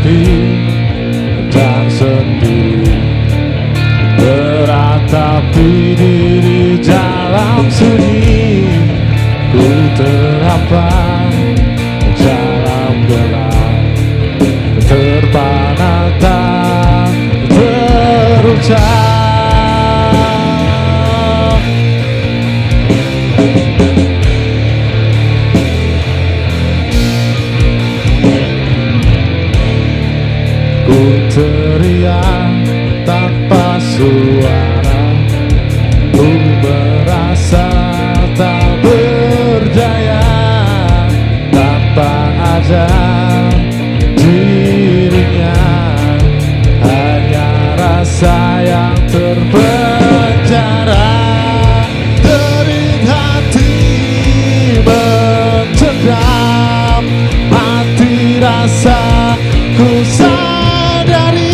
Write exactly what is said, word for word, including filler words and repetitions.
sepi dan sendiri, meratapi diri dalam sunyi. Ku terhampar dalam gelap, terpana tak terucap. Ku teriak tanpa suara, ku merasa tak berdaya tanpa ada dirinya. Hanya rasa yang terpenjara, dering hati mencekam hati rasa. Ku sadari